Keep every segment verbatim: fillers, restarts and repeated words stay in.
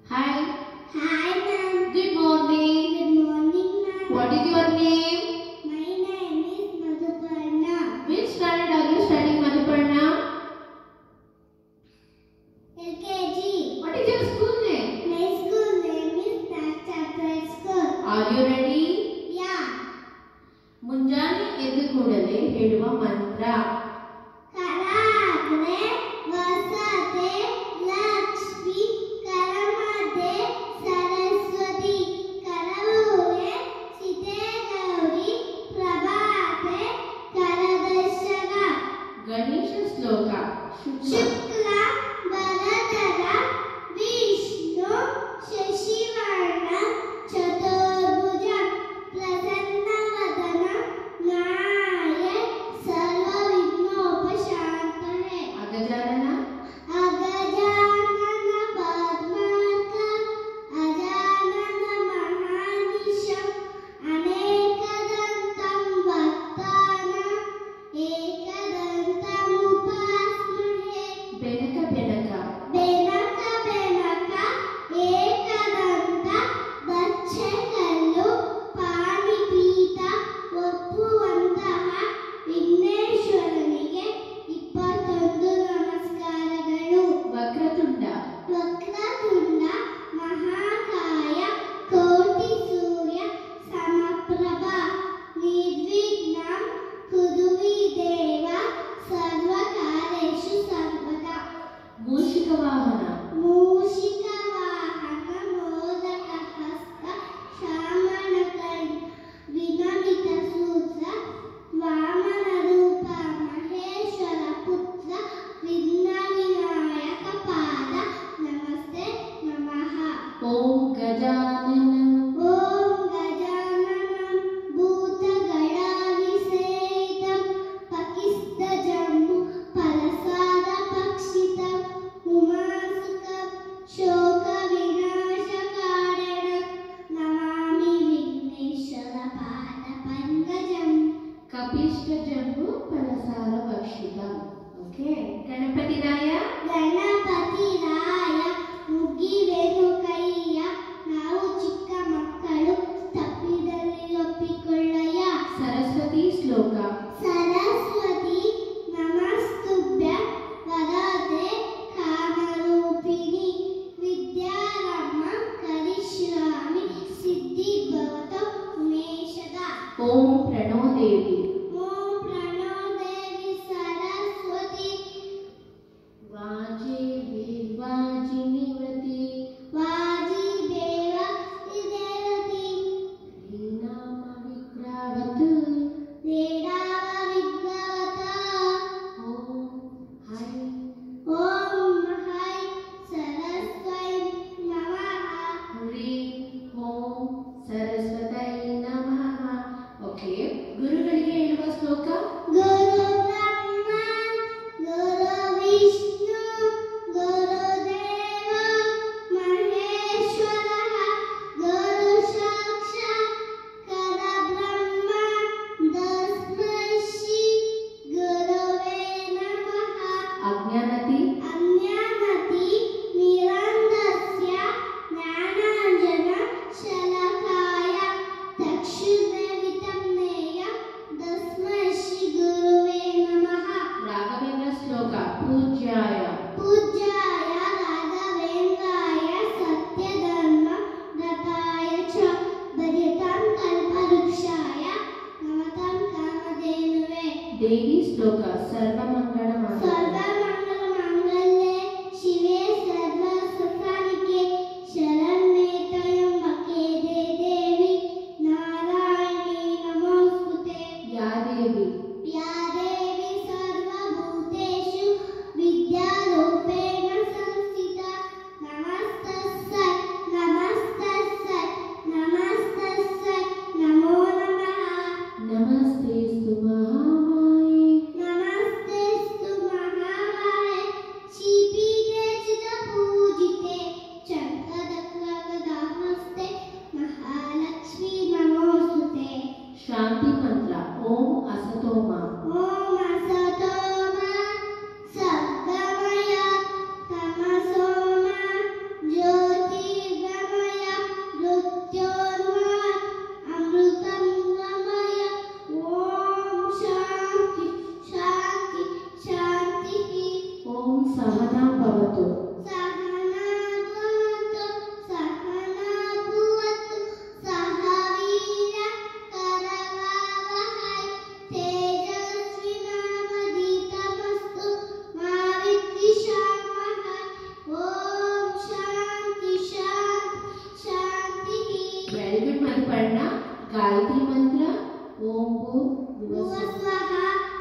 Hi. Hi, ma'am. Good morning. Good morning, ma'am. What is your name? My name is Madhuparna. Which standard are you studying, Madhuparna? L K G. What is your school name? My school name is Nakshatra School. Are you ready? Yeah. ಮುಂಜಾನೆ ಎದ್ದು ಕೂಡಲೇ ಹೇಳುವ ಮಂತ್ರ. ಕರಾಗ್ರೆ ವಸತೆ ಲಕ್ಷ್ಮಿ ಕರಮದೆ ಸರಸ್ವತಿ ಕರವೂರೆ ಸಿತೆ ಗೌರಿ ಪ್ರಭಾತೆ ಕರದರ್ಶನ. ಗಣೇಶ ಶ್ಲೋಕ. ಶುಕ್ಲ ವರದರ ವಿಷ್ಣು ಶಶಿವರ್ಣ ಚತುರ್ಭುಜ ಪ್ರಸನ್ನವದನ ಜ್ಞಾಯ ಸರ್ವವಿಘ್ನೋಪಶಾಂತಯೇ. ಅಗಜಾನನ. ಅಗಜಾನನ ಪದ್ಮಾರ್ಕ ಅಜಾನನ ಮಹಾನಿಶಂ ಅನೇಕದಂತಂ ಭಕ್ತಾನ ಏಕದಂತಂ ಉಪಾಸ್ಮಹೇ. ಬೆನಕ ಬೆನಕ. ಬೆನಕ ಬೆನಕ ಏಕದಂತ ಬಚ್ಚಕಲ್ಲು ಪಾಣಿಪೀಠ ಒಪ್ಪುವಂತಹ ವಿಘ್ನೇಶ್ವರನಿಗೆ ಇಪ್ಪತ್ತೊಂದು ನಮಸ್ಕಾರಗಳು. ವಕ್ರತುಂಡ. ವಕ್ರತುಂಡ ಮಹಾಕಾಯ ಕೋಟಿ ಸೂರ್ಯ ಸಮಪ್ರಭ ನಿರ್ವಿಘ್ನಂ ಕುರುವಿ ದೇವ ಸರ್ವಕಾರ್ಯೇಷು ಸರ್ವದಾ. ಮೂಷಿಕ ವಾಹನ. ಮೂಷಿಕ ವಾಹನ ಮೋದಕ ಹಸ್ತ ಶಾಮಣಕೈ ವಿನಮಿತ ಸೂತ್ರ ವಾಮನ ರೂಪ ಮಹೇಶ್ವರ ಪುತ್ರ ವಿಘ್ನ ವಿನಾಯಕ ಪಾದ ನಮಸ್ತೆ ನಮಃ. ಓಂ ಗಜಾನನ. ಓಂ ಗಜಾನನಂ ಭೂತಗಣಾಭಿಷೇಕಂ ಪಕಿಸ್ತ ಜಂಬು ಫಲಸಾರ ಭಕ್ಷಿತಂ ಉಮಾಸುಕಂ ಶೋಕ ವಿನಾಶಕಾರಣಂ ನಮಾಮಿ ವಿಘ್ನೇಶ್ವರ ಪಾದ ಪಂಕಜಂ. ಕಪಿಷ್ಠ ಜಂಬು ಫಲಸಾರ ಭಕ್ಷಿತ. ಓಕೆ. ಗಣಪತಿ ರಾಯ. ಗಣಪತಿ ರಾಯ ಮುಗಿವೆನು ಕೈಯ ನಾವು ಚಿಕ್ಕ ಮಕ್ಕಳು ತಪ್ಪಿದಲ್ಲಿ ಒಪ್ಪಿಕೊಳ್ಳಯ್ಯ. ಸರಸ್ವತಿ ಶ್ಲೋಕ. ಸರಸ್ವತಿ ನಮಸ್ತುಭ್ಯ ವರದೆ ಕಾಮರೂಪಿಣಿ ವಿದ್ಯಾರಮ್ಮ ಕರಿಷ್ಯಾಮಿ ಸಿದ್ಧಿ ಭವತು ಉಮೇಶದ. ಓಂ ಪ್ರಣೋ ದೇವಿ. ಓಂ ಪ್ರಣೋ ದೇವಿ ಸರಸ್ವತಿ ವಾಜಿ ವಿವಾಜಿ ನಿವೃತಿ. ವಾಜಿ ದೇವ ದೇವತಿ ಶ್ರೀನಾಮ ವಿಗ್ರಹವತು. ವೇದಾವ ವಿದ್ವತ. ಓಂ ಹೈ. ಓಂ ಹೈ ಸರಸ್ವೈ ನಮಃ. ಹ್ರೀಂ ಓಂ ಸರಸ್ವತೈ ನಮಃ. ಓಕೆ. ಗುರುಗಳಿಗೆ पढ़ना गायत्री मंत्र। ओम भूर्भुवः स्वः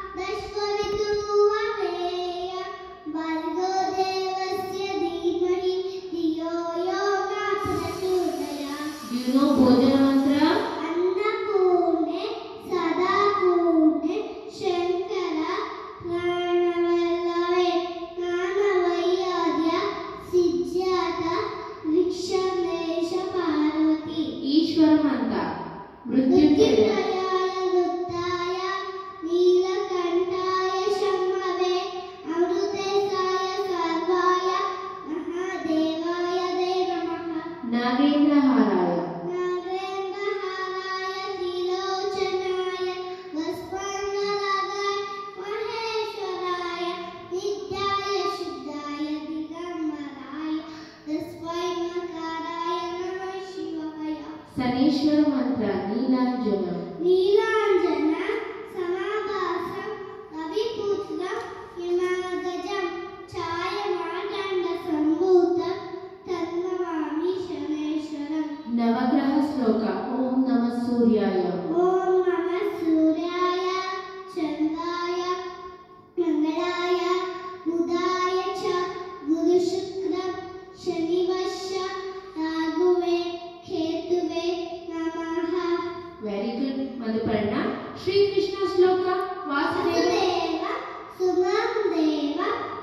तत्सवितुर्वरेण्यं भर्गो देवस्य धीमहि धियो यो न प्रचोदयात्। Do you know भोजन मंत्र? अन्नपूर्णे सदापूर्णे शंकर प्राणवल्लभे ज्ञानवैराग्य सिद्ध्यार्थ विक्षमेश पार्वती। ईश्वर मंत्र मृत्युंजय। मृत्युंजयाय वृत्ताय नीलकंठाय शंभवे अमृतेशाय सर्वाय महादेवाय ते नमः। नागेंद्रहाराय नागेन्द्रहाराय त्रिलोचनाय वस्पंदरागाय महेश्वराय नित्याय शुद्धाय दिगंबराय तस्मै नकाराय नमः शिवाय। शनीश्वर मंत्र नीलांजन। नीलांजन समाभासं कविपुत्रं हिमागजं छायामार्ताण्ड सम्भूतं तन्नमामि शनैश्वरम्। नवग्रह श्लोक। ओम नमः सूर्याय। ओम नमः सूर्याय चंद्राय मंगलाय बुधाय च गुरुशुक्र शनिवश्च राहुवे केतुवे नमः। Very good. मधु पढ़ना श्री कृष्ण श्लोक। वासुदेव वसुदेव सुमं देव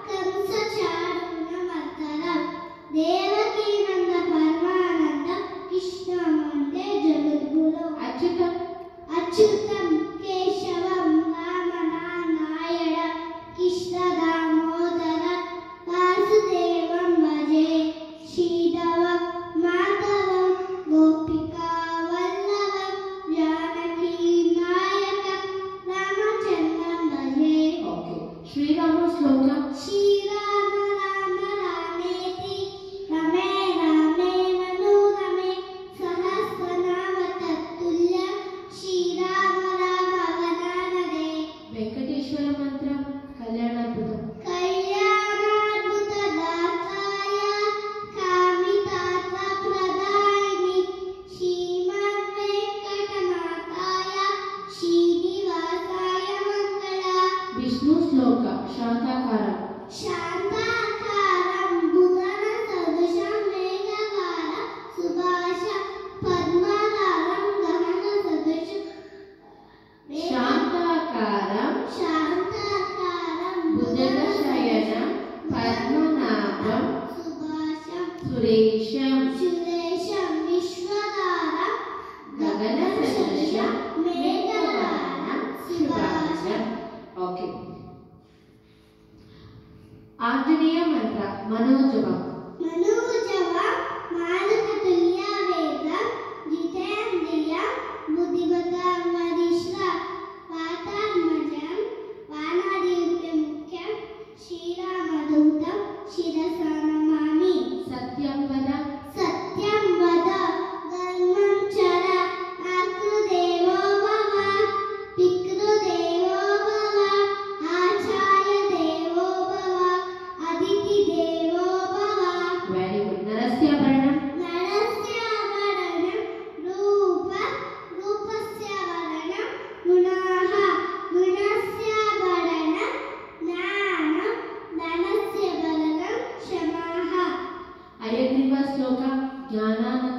कंसचारूणमर्दनं देवकीनंद परमानंद कृष्ण वंदे जगद्गुरो। अच्युतम अच्युतं केशवं रामनारायण कृष्ण दामोदर वासुदेवं भजे श्रीधवं माधवं गोपिका वल्लभं जानकी नायकं रामचन्द्रं भजे। ओके। श्री राम श्लोक। श्रीराम राम रामेति रमे रामे मनोरमे सहस्रनाम तत्तुल्यं श्रीराम राम वदनते। वेंकटेश्वर मंत्र कल्याणाद्भुतम। कल्याणाद्भुतदाताय कामितार्थप्रदायिनि श्रीमद्वेङ्कटनाथाय श्रीनिवासाय मङ्गला। विष्णु श्लोक। शांताकारम। शान्ताकारं भुवनसदृशं मेघवारं सुभाषं पद्मनाभं गगनसदृशं शांताकारम शान्ताकारं भुजगशयनं पद्मनाभं सुभाषं सुरेशं सुरेशं विश्वधारं गगनसदृशं मेघवारं शुभाशं। ओके। आंजनेय मंत्र मनोजवम। मनोजवं मारुततुल्यवेगं जितेन्द्रियं बुद्धिमतां वरिष्ठं वातात्मजं वानरयूथमुख्यं श्रीरामदूतं शिरसा नमामि। सत्यं वद। सत्यं वद धर्मं चर मातृदेवो भव पितृदेवो भव आचार्यदेवो भव अतिथिदेवो भव। Very good. नरस्य वर्णम। नरस्य वर्णं रूप रूपस्य वर्णं गुणाः गुणस्य वर्णं ज्ञानं ज्ञानस्य वर्णं क्षमाः। अयग्रीव श्लोक। ज्ञानानंद